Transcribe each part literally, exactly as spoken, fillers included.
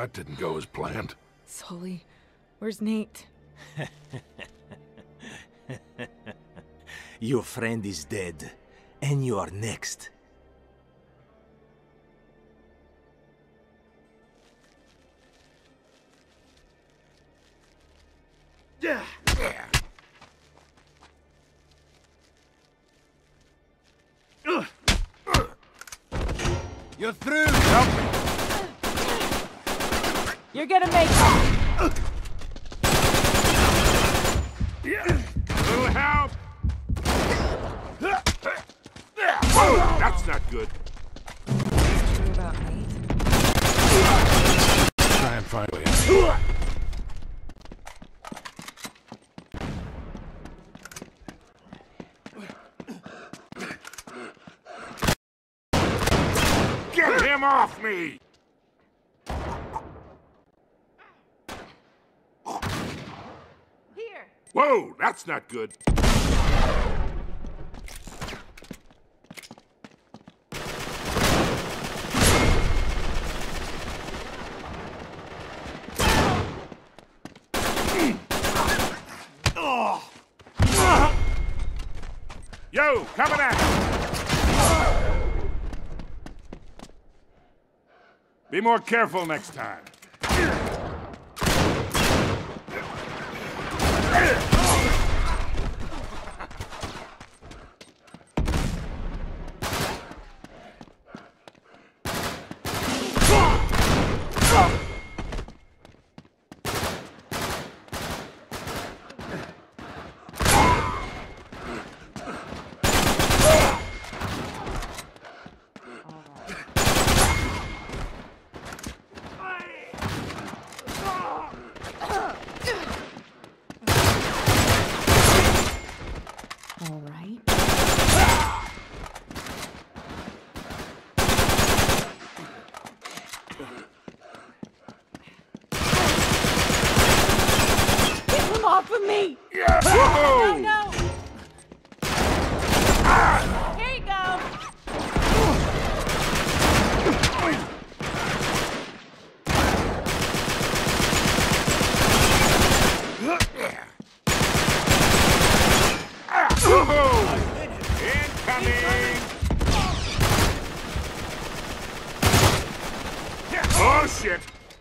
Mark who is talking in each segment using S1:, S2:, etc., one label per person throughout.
S1: that didn't go as planned.
S2: Sully, where's Nate?
S3: Your friend is dead, and you are next.
S1: Yeah. Yeah. You're through. Help me.
S2: You're gonna make it.
S1: Yeah. Little help. Whoa, that's not good.
S2: True about Nate.
S1: Try and find a way out. Get him off me!
S2: Here.
S1: Whoa, that's not good. Yo, coming at you. Be more careful next time.
S2: All right. Get him off of me!
S1: Yeah.
S2: No, no! Here you go!
S1: Incoming! Oh, shit!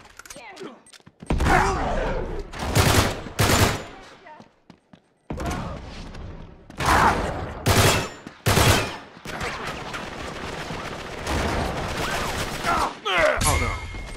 S1: Oh, no.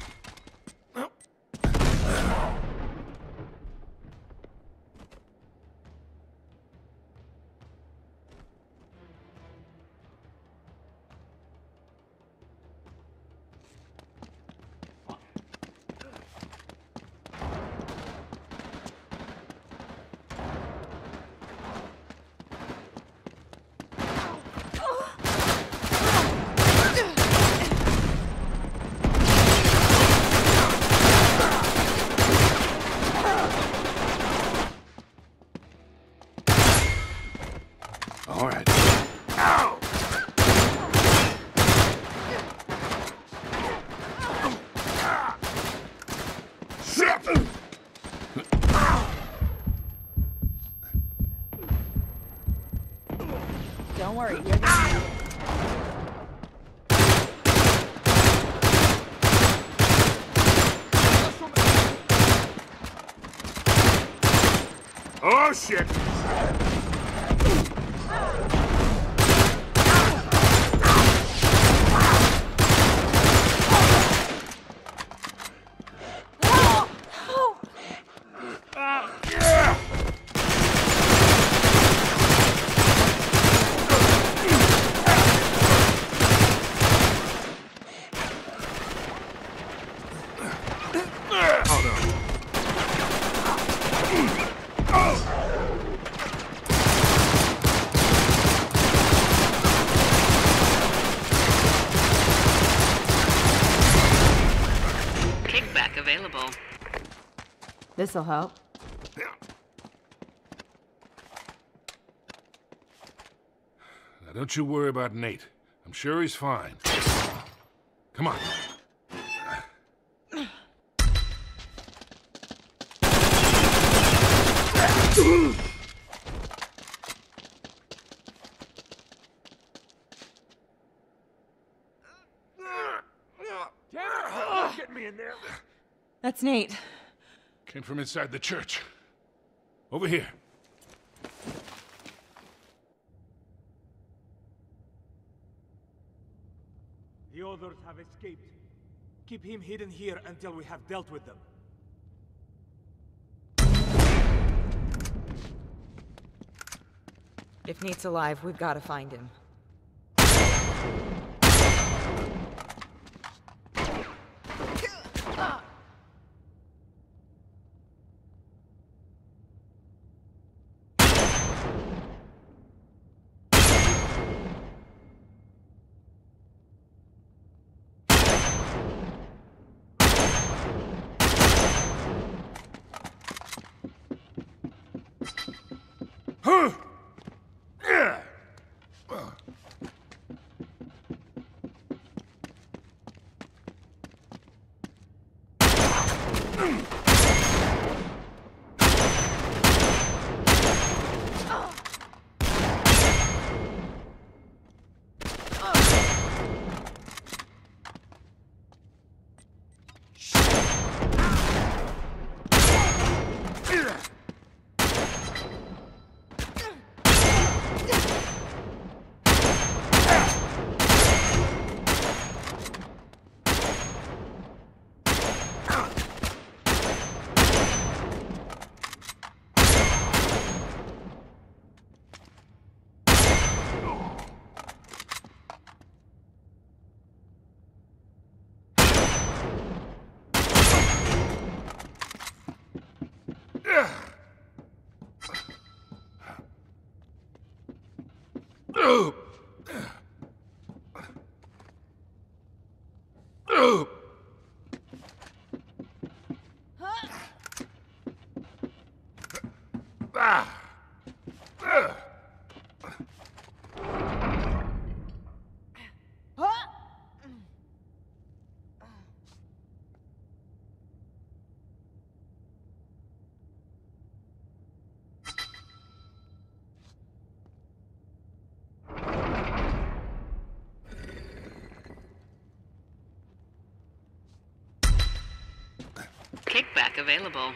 S1: All right. Ow! Shit!
S2: Don't worry, you're gonna...
S1: Oh, shit!
S4: Available.
S2: This'll help.
S1: Now, don't you worry about Nate. I'm sure he's fine. Come on.
S3: in there?
S2: That's Nate.
S1: Came from inside the church. Over here.
S3: The others have escaped. Keep him hidden here until we have dealt with them.
S4: If Nate's alive, we've got to find him.
S5: Kickback available.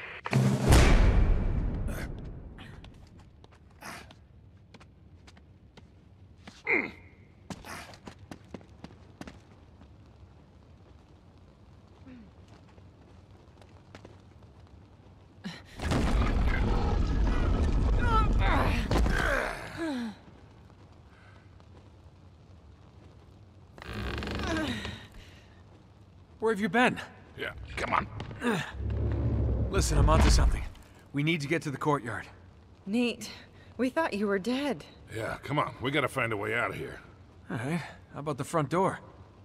S6: Where have you been?
S1: Yeah, come on.
S6: Listen, I'm onto something. We need to get to the courtyard.
S4: Nate, we thought you were dead.
S1: Yeah, come on. We gotta find a way out of here.
S6: All right, how about the front door?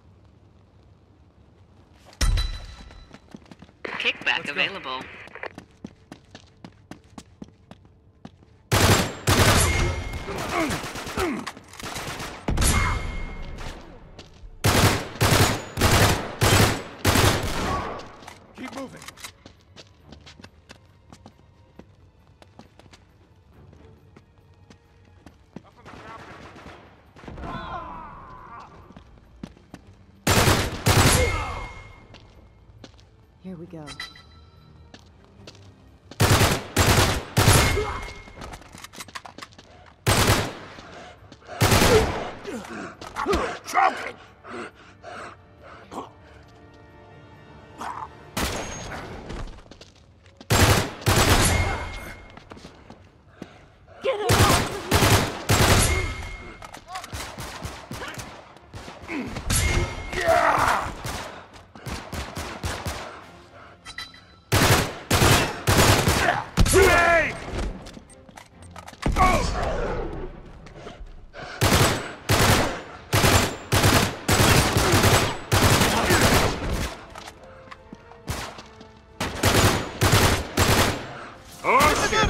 S5: Kickback available.
S6: Keep moving.
S2: Here we go.
S1: Choking!
S2: Get him off of me!
S1: Yeah! Hey! Oh! Oh, shit!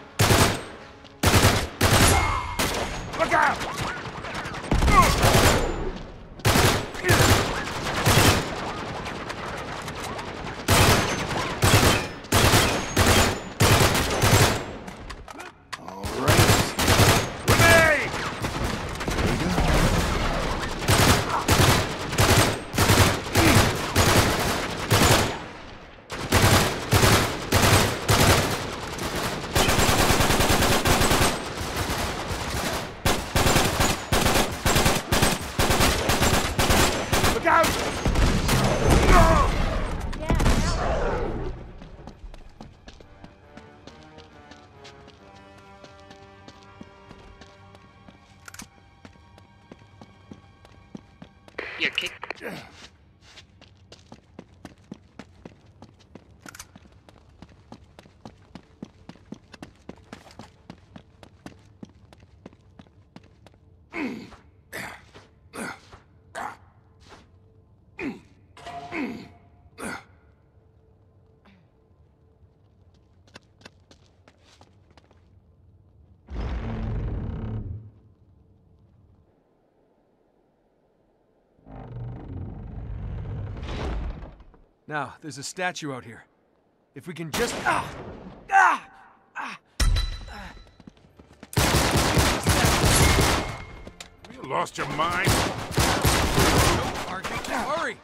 S1: Look out!
S5: Your kick.
S6: Now, there's a statue out here. If we can just... Ah! Ah! Ah!
S1: You lost your mind?
S6: Don't argue, just hurry!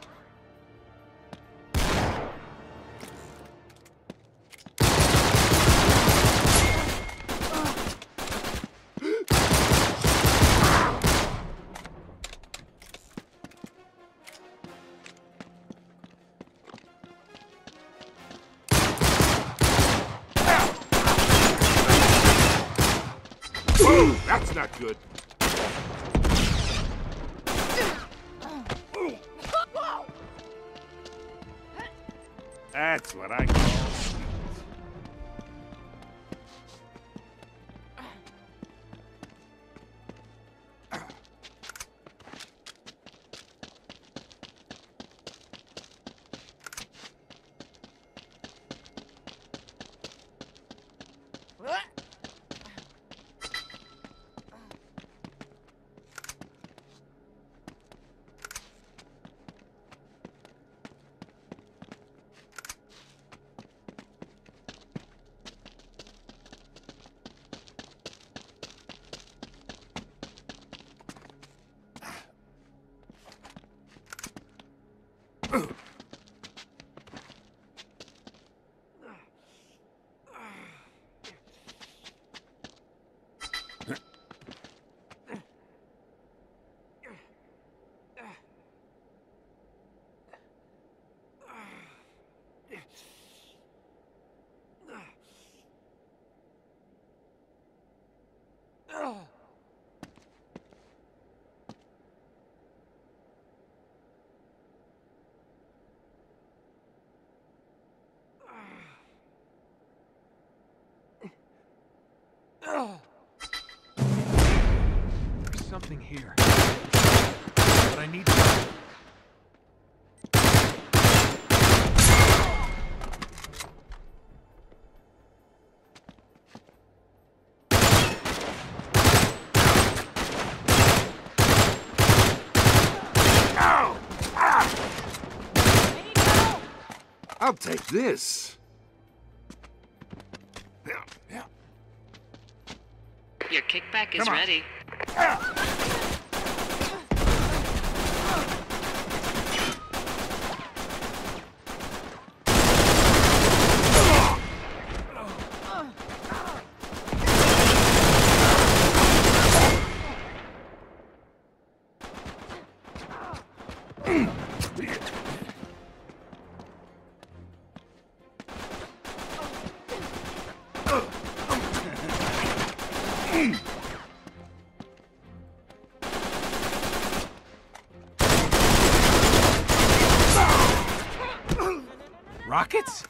S1: Ooh, that's not good. That's what I call sweet.
S6: There's something here. But I need to...
S1: I'll take this. Yeah, yeah.
S5: Your kickback is
S1: Come on.
S5: ready.
S6: Rockets?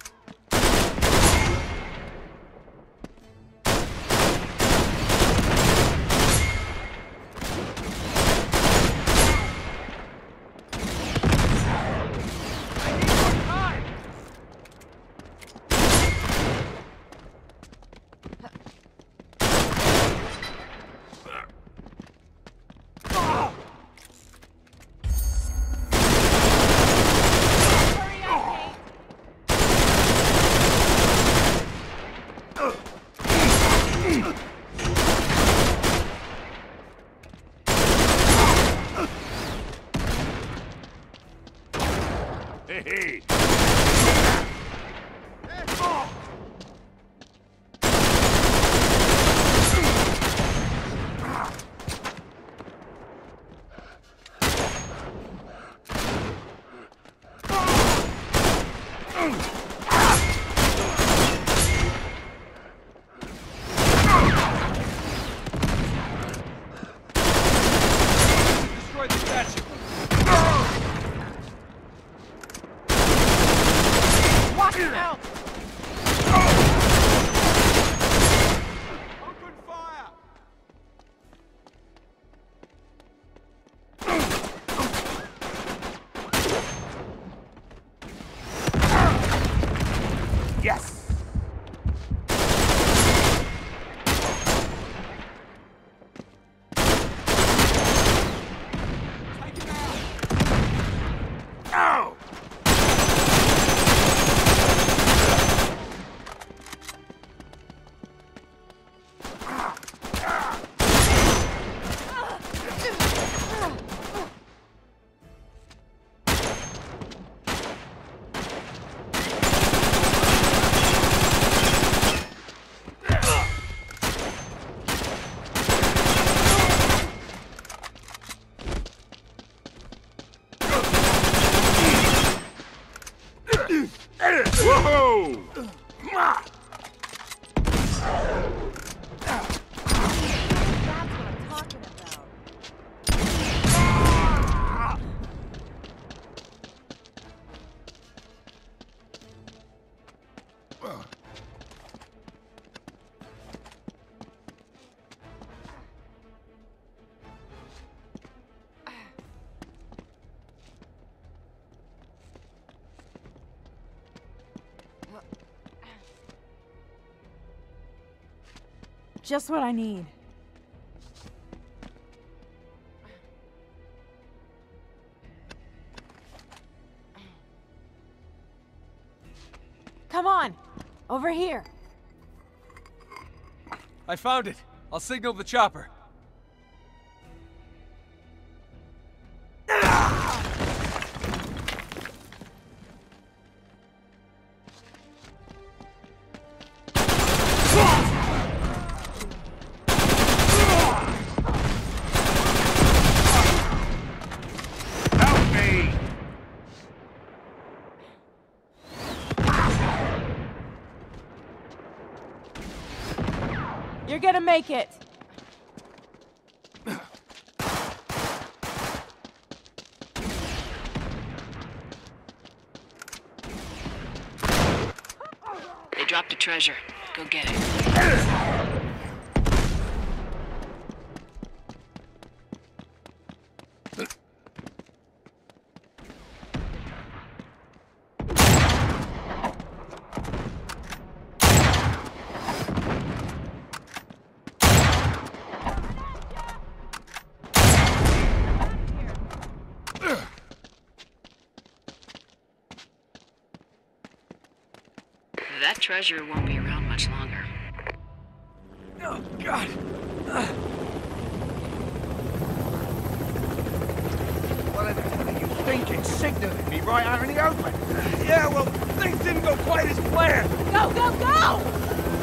S2: just what I need. Come on! Over here!
S6: I found it. I'll signal the chopper.
S1: Help me!
S2: You're gonna make it!
S5: They dropped a treasure. Go get it. That treasure won't be around much longer.
S6: Oh, God.
S7: What the hell are you thinking? Signaling me right out in the open?
S6: Yeah, well, things didn't go quite as planned.
S2: Go, go, go!